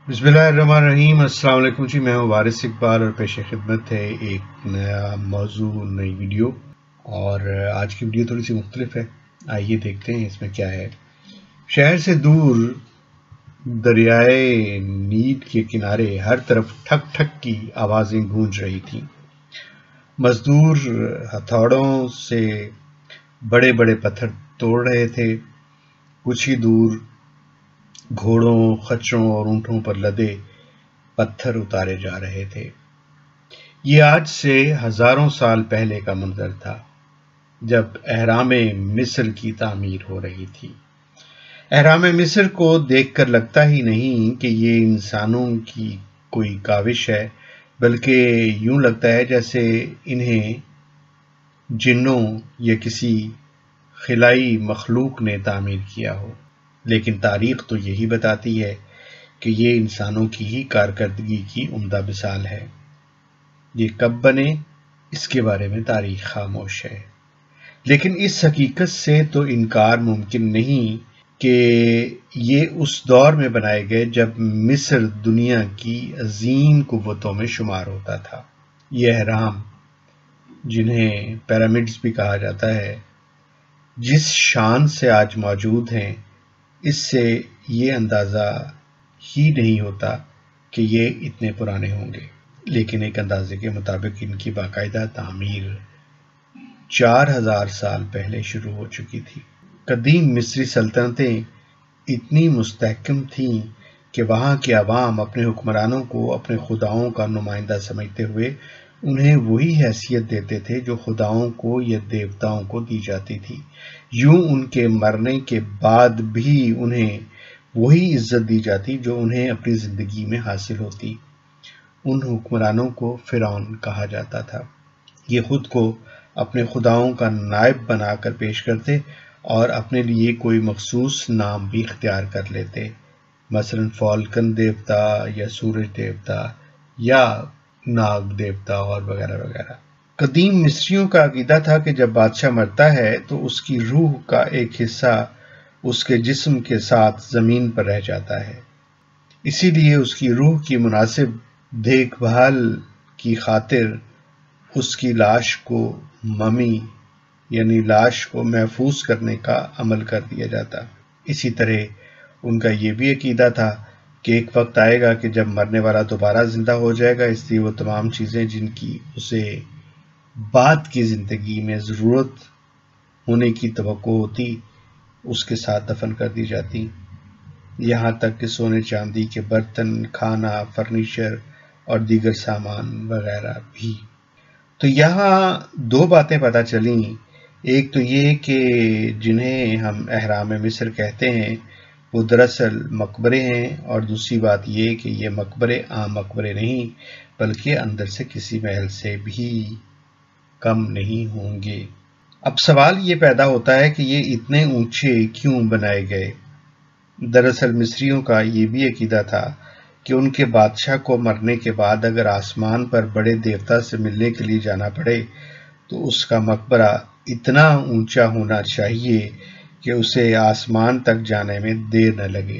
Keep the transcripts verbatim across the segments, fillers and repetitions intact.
بسم اللہ الرحمن الرحیم۔ السلام علیکم جی، میں ہوں وارث اقبال اور پیش خدمت ہے ایک نیا موضوع، نئی ویڈیو۔ اور آج کی ویڈیو تھوڑی سی مختلف ہے، آئیے دیکھتے ہیں اس میں کیا ہے۔ شہر سے دور دریائے نیل کے کنارے ہر طرف ٹھک ٹھک کی آوازیں گونج رہی تھیں۔ مزدور ہتھوڑوں سے بڑے بڑے پتھر توڑ رہے تھے، کچھ ہی دور گھوڑوں، خچروں اور اونٹوں پر لدے پتھر اتارے جا رہے تھے۔ یہ آج سے ہزاروں سال پہلے کا منظر تھا، جب اہرام مصر کی تعمیر ہو رہی تھی۔ اہرام مصر کو دیکھ کر لگتا ہی نہیں کہ یہ انسانوں کی کوئی کاوش ہے، بلکہ یوں لگتا ہے جیسے انہیں جنوں یا کسی خلائی مخلوق نے تعمیر کیا ہو۔ لیکن تاریخ تو یہی بتاتی ہے کہ یہ انسانوں کی ہی کارکردگی کی عمدہ مثال ہے۔ یہ کب بنے، اس کے بارے میں تاریخ خاموش ہے، لیکن اس حقیقت سے تو انکار ممکن نہیں کہ یہ اس دور میں بنائے گئے جب مصر دنیا کی عظیم قوتوں میں شمار ہوتا تھا۔ یہ اہرام، جنہیں پیرامڈز بھی کہا جاتا ہے، جس شان سے آج موجود ہیں، اس سے یہ اندازہ ہی نہیں ہوتا کہ یہ اتنے پرانے ہوں گے۔ لیکن ایک اندازے کے مطابق ان کی باقاعدہ تعمیر چار ہزار سال پہلے شروع ہو چکی تھی۔ قدیم مصری سلطنتیں اتنی مستحکم تھیں کہ وہاں کے عوام اپنے حکمرانوں کو اپنے خداؤں کا نمائندہ سمجھتے ہوئے انہیں وہی حیثیت دیتے تھے جو خداؤں کو یا دیوتاؤں کو دی جاتی تھی۔ یوں ان کے مرنے کے بعد بھی انہیں وہی عزت دی جاتی جو انہیں اپنی زندگی میں حاصل ہوتی۔ ان حکمرانوں کو فرعون کہا جاتا تھا۔ یہ خود کو اپنے خداؤں کا نائب بنا کر پیش کرتے اور اپنے لیے کوئی مخصوص نام بھی اختیار کر لیتے، مثلا فالکن دیوتا یا سورج دیوتا یا ناگ دیوتا اور وغیرہ وغیرہ۔ قدیم مصریوں کا عقیدہ تھا کہ جب بادشاہ مرتا ہے تو اس کی روح کا ایک حصہ اس کے جسم کے ساتھ زمین پر رہ جاتا ہے، اسی لیے اس کی روح کی مناسب دیکھ بھال کی خاطر اس کی لاش کو ممی یعنی لاش کو محفوظ کرنے کا عمل کر دیا جاتا۔ اسی طرح ان کا یہ بھی عقیدہ تھا کہ ایک وقت آئے گا کہ جب مرنے والا دوبارہ زندہ ہو جائے گا، اس لیے وہ تمام چیزیں جن کی اسے بعد کی زندگی میں ضرورت ہونے کی توقع ہوتی، اس کے ساتھ دفن کر دی جاتی، یہاں تک کہ سونے چاندی کے برتن، کھانا، فرنیچر اور دیگر سامان وغیرہ بھی۔ تو یہاں دو باتیں پتہ چلیں، ایک تو یہ کہ جنہیں ہم اہرام مصر کہتے ہیں وہ دراصل مقبرے ہیں، اور دوسری بات یہ کہ یہ مقبرے عام مقبرے نہیں بلکہ اندر سے کسی محل سے بھی کم نہیں ہوں گے۔ اب سوال یہ پیدا ہوتا ہے کہ یہ اتنے اونچے کیوں بنائے گئے؟ دراصل مصریوں کا یہ بھی عقیدہ تھا کہ ان کے بادشاہ کو مرنے کے بعد اگر آسمان پر بڑے دیوتا سے ملنے کے لیے جانا پڑے تو اس کا مقبرہ اتنا اونچا ہونا چاہیے کہ اسے آسمان تک جانے میں دیر نہ لگے،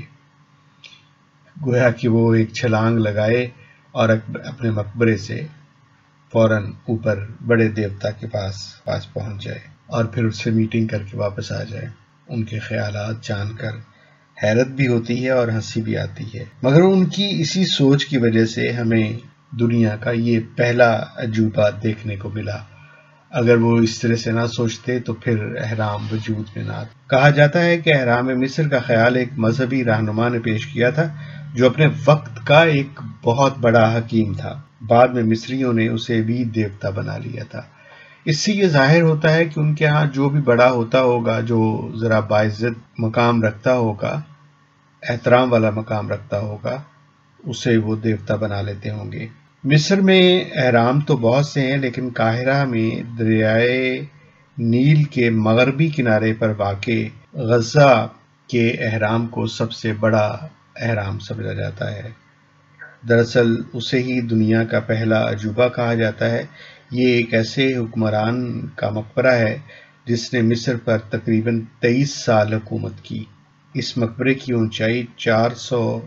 گویا کہ وہ ایک چھلانگ لگائے اور اپنے مقبرے سے فوراً اوپر بڑے دیوتا کے پاس پاس پہنچ جائے اور پھر اس سے میٹنگ کر کے واپس آ جائے۔ ان کے خیالات جان کر حیرت بھی ہوتی ہے اور ہنسی بھی آتی ہے، مگر ان کی اسی سوچ کی وجہ سے ہمیں دنیا کا یہ پہلا عجوبہ دیکھنے کو ملا۔ اگر وہ اس طرح سے نہ سوچتے تو پھر اہرام وجود میں نہ آتا۔ کہا جاتا ہے کہ اہرام مصر کا خیال ایک مذہبی رہنما نے پیش کیا تھا جو اپنے وقت کا ایک بہت بڑا حکیم تھا۔ بعد میں مصریوں نے اسے بھی دیوتا بنا لیا تھا۔ اس سے یہ ظاہر ہوتا ہے کہ ان کے ہاں جو بھی بڑا ہوتا ہوگا، جو ذرا باعزت مقام رکھتا ہوگا، احترام والا مقام رکھتا ہوگا، اسے وہ دیوتا بنا لیتے ہوں گے۔ مصر میں اہرام تو بہت سے ہیں، لیکن قاہرہ میں دریائے نیل کے مغربی کنارے پر واقع غزہ کے اہرام کو سب سے بڑا اہرام سمجھا جاتا ہے۔ دراصل اسے ہی دنیا کا پہلا عجوبہ کہا جاتا ہے۔ یہ ایک ایسے حکمران کا مقبرہ ہے جس نے مصر پر تقریباً تیئیس سال حکومت کی۔ اس مقبرے کی اونچائی چار سو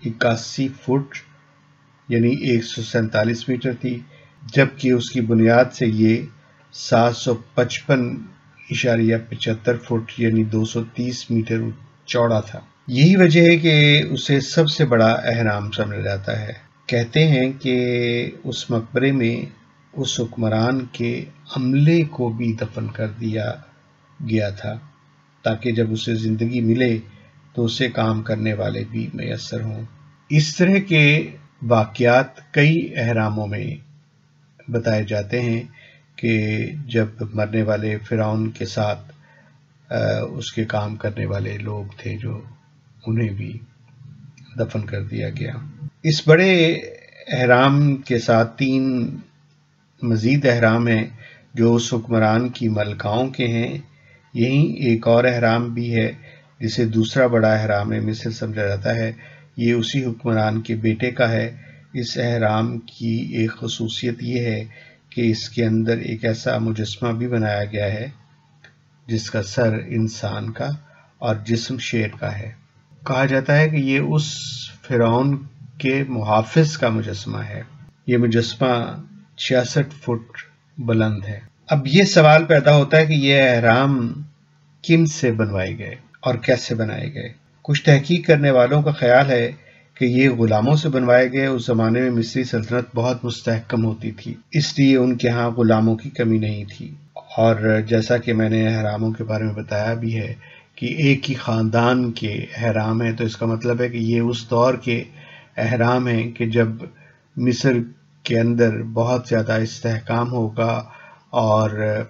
اکاسی فٹ یعنی ایک سو سینتالیس میٹر تھی، جبکہ اس کی بنیاد سے یہ سات سو پچپن اشاریہ پچہتر فٹ یعنی دو سو تیس میٹر چوڑا تھا۔ یہی وجہ ہے کہ اسے سب سے بڑا اہرام سمجھا جاتا ہے۔ کہتے ہیں کہ اس مقبرے میں اس حکمران کے عملے کو بھی دفن کر دیا گیا تھا تاکہ جب اسے زندگی ملے تو اسے کام کرنے والے بھی میسر ہوں۔ اس طرح کے واقعات کئی اہراموں میں بتائے جاتے ہیں کہ جب مرنے والے فرعون کے ساتھ اس کے کام کرنے والے لوگ تھے جو انہیں بھی دفن کر دیا گیا۔ اس بڑے اہرام کے ساتھ تین مزید اہرام ہیں جو اس حکمران کی ملکاؤں کے ہیں۔ یہیں ایک اور اہرام بھی ہے جسے دوسرا بڑا اہرام مصر سمجھا جاتا ہے، یہ اسی حکمران کے بیٹے کا ہے۔ اس اہرام کی ایک خصوصیت یہ ہے کہ اس کے اندر ایک ایسا مجسمہ بھی بنایا گیا ہے جس کا سر انسان کا اور جسم شیر کا ہے۔ کہا جاتا ہے کہ یہ اس فرعون کے محافظ کا مجسمہ ہے۔ یہ مجسمہ چھیاسٹھ فٹ بلند ہے۔ اب یہ سوال پیدا ہوتا ہے کہ یہ اہرام کن سے بنوائے گئے اور کیسے بنائے گئے؟ کچھ تحقیق کرنے والوں کا خیال ہے کہ یہ غلاموں سے بنوائے گئے۔ اس زمانے میں مصری سلطنت بہت مستحکم ہوتی تھی، اس لیے ان کے ہاں غلاموں کی کمی نہیں تھی، اور جیسا کہ میں نے اہراموں کے بارے میں بتایا بھی ہے کہ ایک ہی خاندان کے اہرام ہیں، تو اس کا مطلب ہے کہ یہ اس دور کے اہرام ہیں کہ جب مصر کے اندر بہت زیادہ استحکام ہوگا اور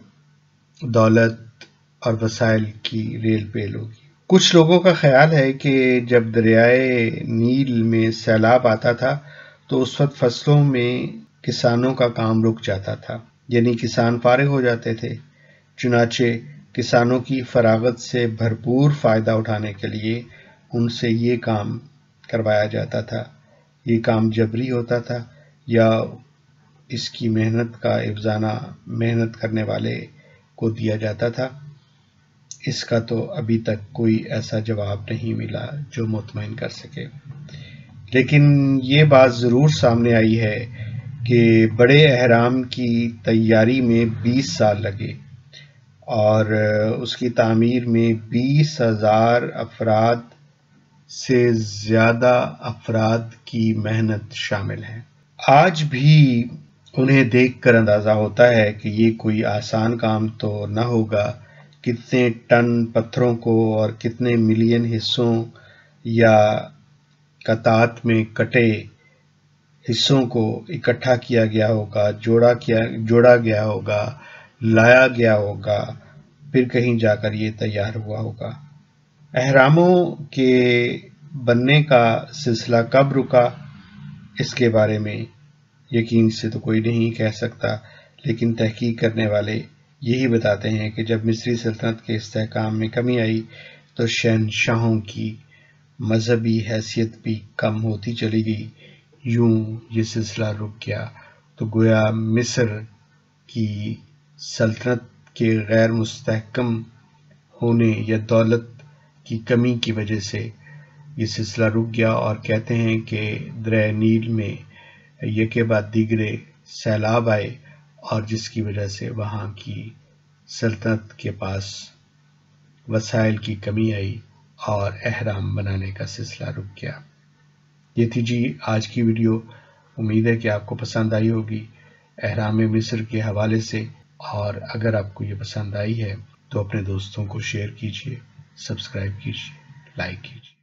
دولت اور وسائل کی ریل پیل ہوگی۔ کچھ لوگوں کا خیال ہے کہ جب دریائے نیل میں سیلاب آتا تھا تو اس وقت فصلوں میں کسانوں کا کام رک جاتا تھا، یعنی کسان فارغ ہو جاتے تھے۔ چنانچہ کسانوں کی فراغت سے بھرپور فائدہ اٹھانے کے لیے ان سے یہ کام کروایا جاتا تھا۔ یہ کام جبری ہوتا تھا یا اس کی محنت کا افزانہ محنت کرنے والے کو دیا جاتا تھا؟ اس کا تو ابھی تک کوئی ایسا جواب نہیں ملا جو مطمئن کر سکے، لیکن یہ بات ضرور سامنے آئی ہے کہ بڑے اہرام کی تیاری میں بیس سال لگے اور اس کی تعمیر میں بیس ہزار افراد سے زیادہ افراد کی محنت شامل ہے۔ آج بھی انہیں دیکھ کر اندازہ ہوتا ہے کہ یہ کوئی آسان کام تو نہ ہوگا۔ کتنے ٹن پتھروں کو اور کتنے ملین حصوں یا قطعات میں کٹے حصوں کو اکٹھا کیا گیا ہوگا، جوڑا کیا جوڑا گیا ہوگا، لایا گیا ہوگا، پھر کہیں جا کر یہ تیار ہوا ہوگا۔ اہراموں کے بننے کا سلسلہ کب رکا اس کے بارے میں یقین سے تو کوئی نہیں کہہ سکتا، لیکن تحقیق کرنے والے یہی بتاتے ہیں کہ جب مصری سلطنت کے استحکام میں کمی آئی تو شہنشاہوں کی مذہبی حیثیت بھی کم ہوتی چلی گئی۔ یوں یہ سلسلہ رک گیا تو گویا مصر کی سلطنت کے غیر مستحکم ہونے یا دولت کی کمی کی وجہ سے یہ سلسلہ رک گیا، اور کہتے ہیں کہ دریائے نیل میں یکے بعد دیگرے سیلاب آئے اور جس کی وجہ سے وہاں کی سلطنت کے پاس وسائل کی کمی آئی اور اہرام بنانے کا سلسلہ رک گیا۔ یہ تھی جی آج کی ویڈیو، امید ہے کہ آپ کو پسند آئی ہوگی اہرام مصر کے حوالے سے، اور اگر آپ کو یہ پسند آئی ہے تو اپنے دوستوں کو شیئر کیجیے، سبسکرائب کیجیے، لائک کیجیے۔